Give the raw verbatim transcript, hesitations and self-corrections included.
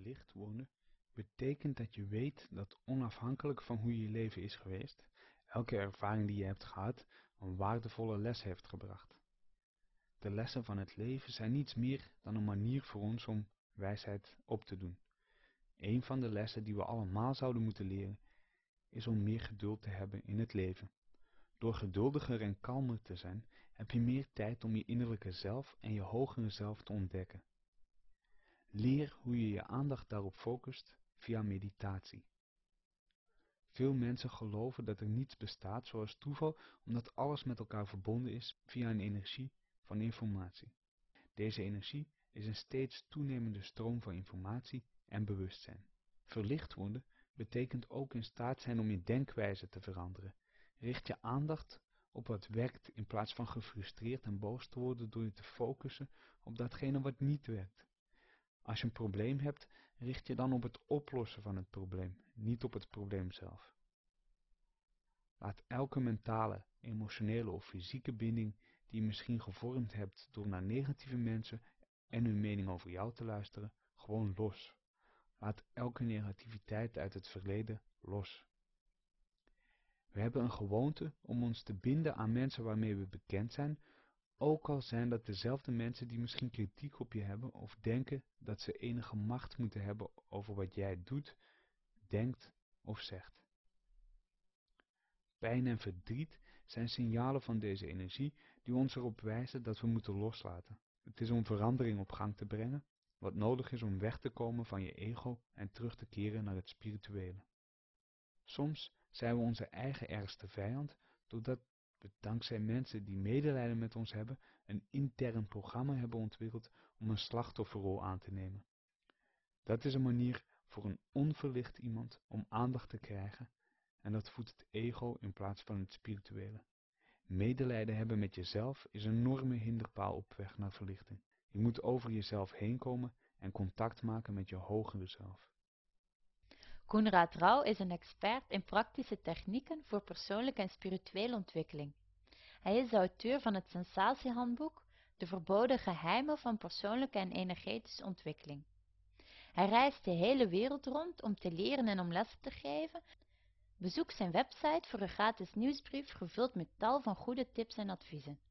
verlicht worden betekent dat je weet dat onafhankelijk van hoe je leven is geweest, elke ervaring die je hebt gehad een waardevolle les heeft gebracht. De lessen van het leven zijn niets meer dan een manier voor ons om wijsheid op te doen. Een van de lessen die we allemaal zouden moeten leren is om meer geduld te hebben in het leven. Door geduldiger en kalmer te zijn, heb je meer tijd om je innerlijke zelf en je hogere zelf te ontdekken. Leer hoe je je aandacht daarop focust via meditatie. Veel mensen geloven dat er niets bestaat zoals toeval, omdat alles met elkaar verbonden is via een energie van informatie. Deze energie is een steeds toenemende stroom van informatie en bewustzijn. Verlicht worden betekent ook in staat zijn om je denkwijze te veranderen. Richt je aandacht op wat werkt in plaats van gefrustreerd en boos te worden door je te focussen op datgene wat niet werkt. Als je een probleem hebt, richt je dan op het oplossen van het probleem, niet op het probleem zelf. Laat elke mentale, emotionele of fysieke binding die je misschien gevormd hebt door naar negatieve mensen en hun mening over jou te luisteren, gewoon los. Laat elke negativiteit uit het verleden los. We hebben een gewoonte om ons te binden aan mensen waarmee we bekend zijn, ook al zijn dat dezelfde mensen die misschien kritiek op je hebben of denken dat ze enige macht moeten hebben over wat jij doet, denkt of zegt. Pijn en verdriet zijn signalen van deze energie die ons erop wijzen dat we moeten loslaten. Het is om verandering op gang te brengen, wat nodig is om weg te komen van je ego en terug te keren naar het spirituele. Soms zijn we onze eigen ergste vijand, doordat we dankzij mensen die medelijden met ons hebben, een intern programma hebben ontwikkeld om een slachtofferrol aan te nemen. Dat is een manier voor een onverlicht iemand om aandacht te krijgen en dat voedt het ego in plaats van het spirituele. Medelijden hebben met jezelf is een enorme hinderpaal op weg naar verlichting. Je moet over jezelf heen komen en contact maken met je hogere zelf. Koenraad Rauw is een expert in praktische technieken voor persoonlijke en spirituele ontwikkeling. Hij is de auteur van het sensatiehandboek De verboden geheimen van persoonlijke en energetische ontwikkeling. Hij reist de hele wereld rond om te leren en om lessen te geven. Bezoek zijn website voor een gratis nieuwsbrief gevuld met tal van goede tips en adviezen.